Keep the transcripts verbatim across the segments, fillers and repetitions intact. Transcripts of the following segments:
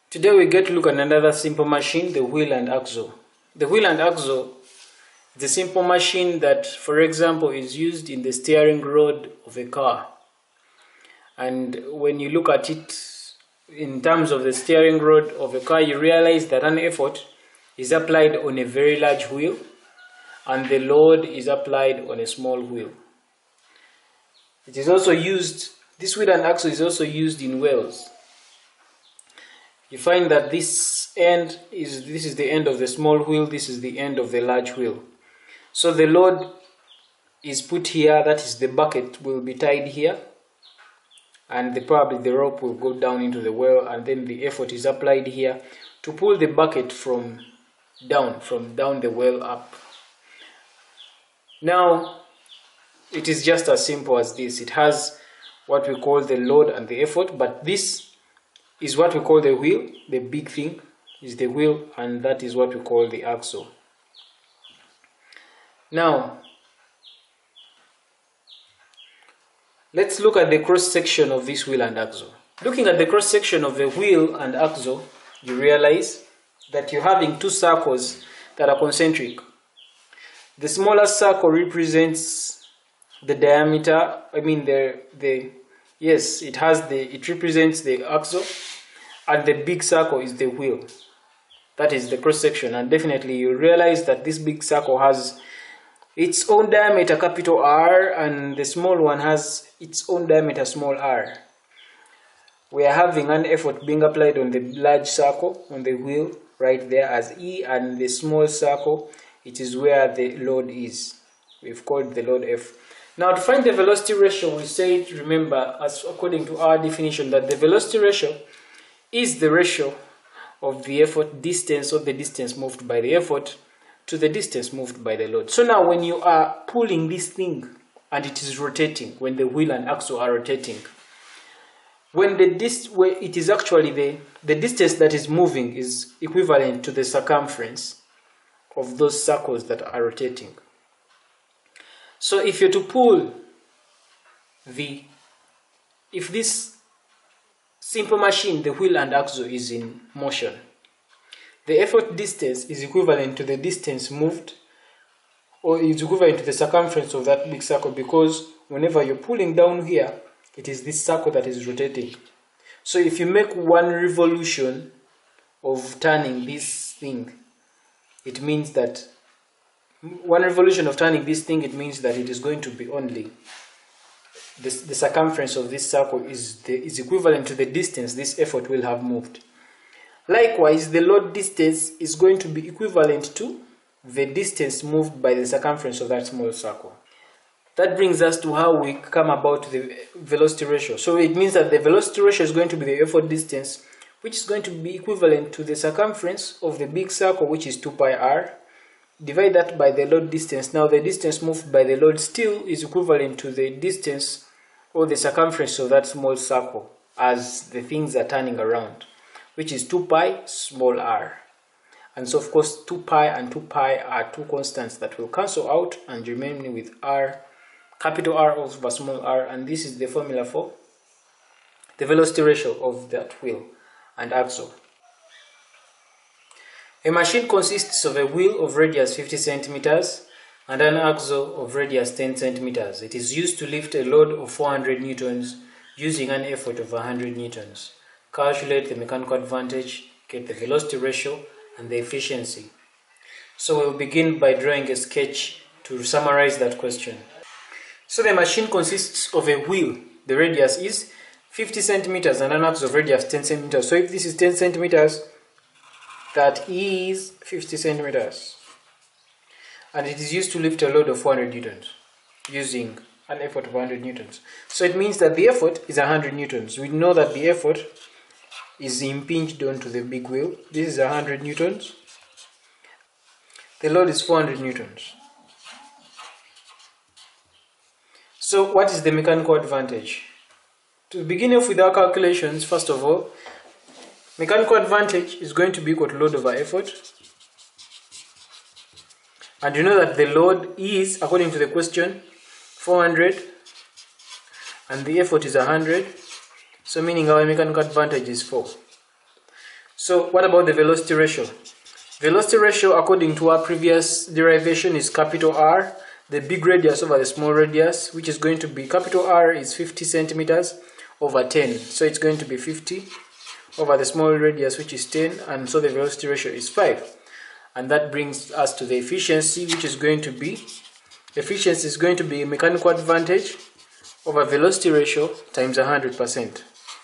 Today we get to look at another simple machine, the wheel and axle. The wheel and axle is a simple machine that, for example, is used in the steering rod of a car. And when you look at it in terms of the steering rod of a car, you realize that an effort is applied on a very large wheel and the load is applied on a small wheel. It is also used, this wheel and axle is also used in wells. You find that this end is, this is the end of the small wheel, this is the end of the large wheel. So the load is put here, that is the bucket will be tied here, and the, probably the rope will go down into the well, and then the effort is applied here to pull the bucket from down, from down the well up. Now, it is just as simple as this. It has what we call the load and the effort, but this is what we call the wheel. The big thing is the wheel, and that is what we call the axle. Now, let's look at the cross section of this wheel and axle. Looking at the cross section of the wheel and axle, you realize that you're having two circles that are concentric. The smaller circle represents the diameter, I mean the the yes, it has the it represents the axle, and the big circle is the wheel. That is the cross section, and definitely you realize that this big circle has its own diameter, capital R, and the small one has its own diameter, small r. We are having an effort being applied on the large circle on the wheel right there as E, and the small circle, it is where the load is. We've called the load F. Now, to find the velocity ratio, we said, remember, as according to our definition, that the velocity ratio is the ratio of the effort distance, or the distance moved by the effort, to the distance moved by the load. So now when you are pulling this thing and it is rotating, when the wheel and axle are rotating, when the dist where it is actually the the distance that is moving is equivalent to the circumference of those circles that are rotating. So if you're to pull the if this simple machine, the wheel and axle, is in motion, the effort distance is equivalent to the distance moved, or is equivalent to the circumference of that big circle, because whenever you're pulling down here, it is this circle that is rotating. So if you make one revolution of turning this thing, it means that one revolution of turning this thing, it means that it is going to be only this, the circumference of this circle is, the, is equivalent to the distance this effort will have moved. Likewise, the load distance is going to be equivalent to the distance moved by the circumference of that small circle. That brings us to how we come about the velocity ratio. So it means that the velocity ratio is going to be the effort distance, which is going to be equivalent to the circumference of the big circle, which is two pi r. Divide that by the load distance. Now the distance moved by the load still is equivalent to the distance or the circumference of that small circle as the things are turning around, which is two pi small r. And so of course two pi and two pi are two constants that will cancel out and remain with r, capital R over small r, and this is the formula for the velocity ratio of that wheel and axle. A machine consists of a wheel of radius fifty centimeters and an axle of radius ten centimeters. It is used to lift a load of four hundred newtons using an effort of one hundred newtons. Calculate the mechanical advantage, get the velocity ratio and the efficiency. So we'll begin by drawing a sketch to summarize that question. So the machine consists of a wheel. The radius is fifty centimeters and an axle of radius ten centimeters. So if this is ten centimeters, that is fifty centimeters. And it is used to lift a load of four hundred newtons using an effort of one hundred newtons. So it means that the effort is one hundred newtons. We know that the effort is impinged onto the big wheel. This is one hundred newtons. The load is four hundred newtons. So what is the mechanical advantage? To begin off with our calculations, first of all, mechanical advantage is going to be equal to load over effort. And you know that the load is, according to the question, four hundred and the effort is one hundred. So meaning our mechanical advantage is four. So what about the velocity ratio? Velocity ratio, according to our previous derivation, is capital R, the big radius over the small radius, which is going to be, capital R is fifty centimeters over ten. So it's going to be fifty over the small radius, which is ten, and so the velocity ratio is five. And that brings us to the efficiency, which is going to be, efficiency is going to be mechanical advantage over velocity ratio times one hundred percent.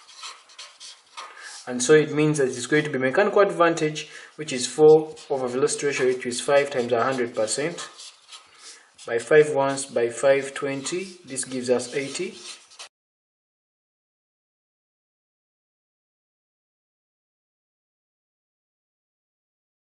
And so it means that it's going to be mechanical advantage, which is four over velocity ratio, which is five times one hundred percent. By five once, by five twenty, this gives us eighty.